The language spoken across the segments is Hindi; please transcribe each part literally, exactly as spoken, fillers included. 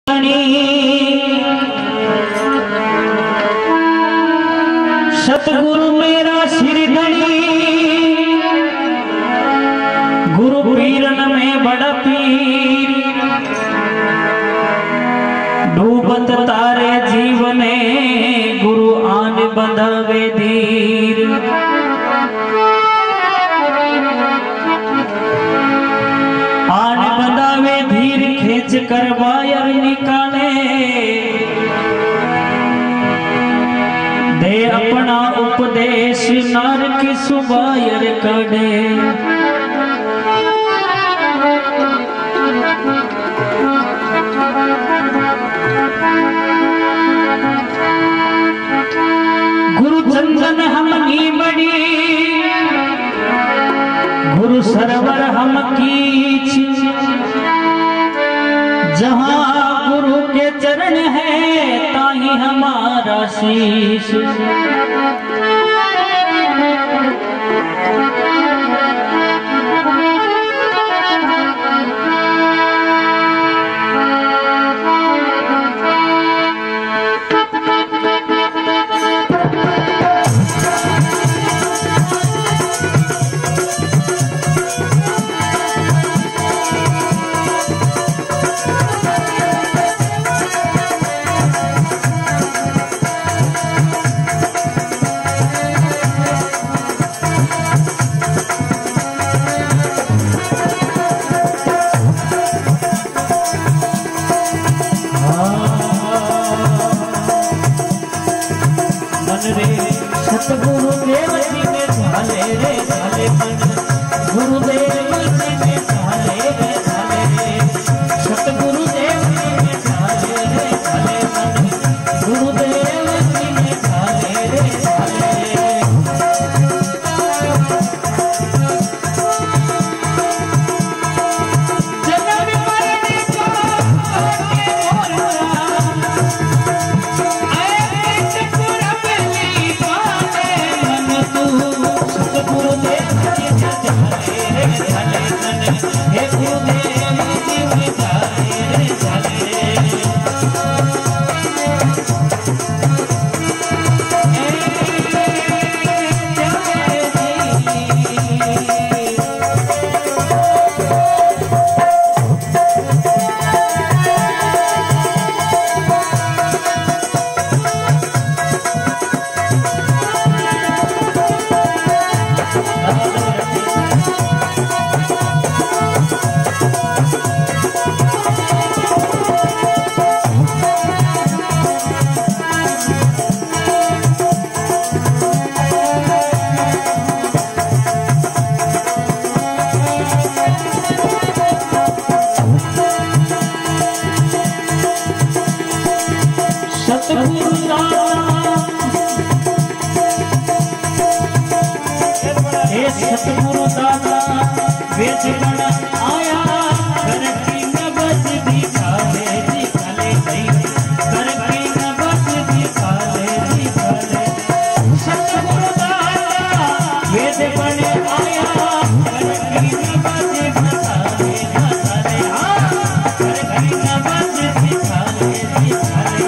सतगुरु मेरा सिर धनी, गुरु पीरन में बड़ा पीर, डूबत तारे जीवने गुरु आन बंधावे धीर। आन बंधावे धीर खींच कर वायर निकाले, दे अपना उपदेश नार की सुबायर काढ़े। गुरु चंदन हम नीमड़ी, गुरु सरवर हम कीच, जहां गुरु के चरण है ताही हमारा शीश। सतगुरु देव जी ने झाले रे झाले मन, गुरुदेव जी ने झाले रे झाले रे। सतगुरु देव जी ने झाले रे झाले मन, गुरुदेव जी ने झाले रे झाले रे। जन्म मरने को के मोरा, सतगुरु दाता वेद बना आया, घर की नबज दिखाले दिखाले नहीं, घर की नबज दिखाले दिखाले। सतगुरु दाता वेद बने आया, घर की नबज दिखाले दिखाले, हाँ घर की नबज दिखाले दिखाले।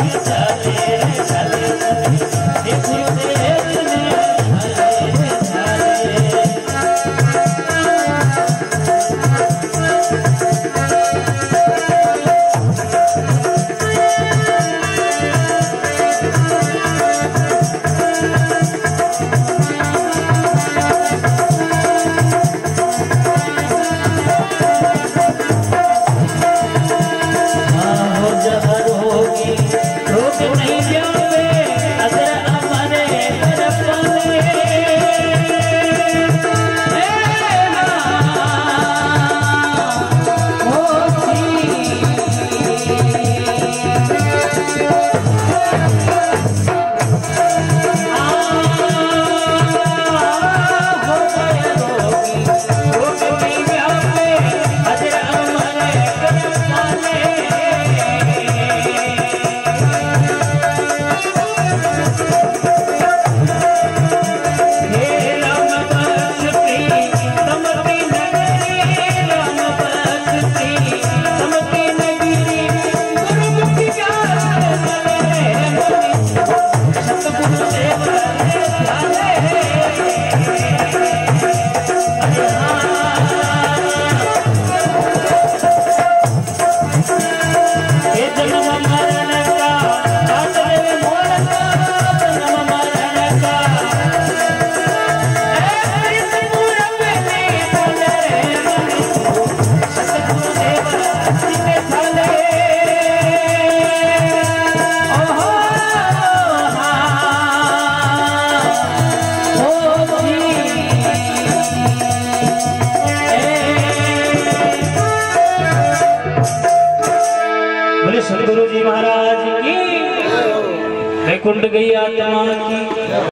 सतगुरु जी महाराज की वैकुंठ गई आत्मा की।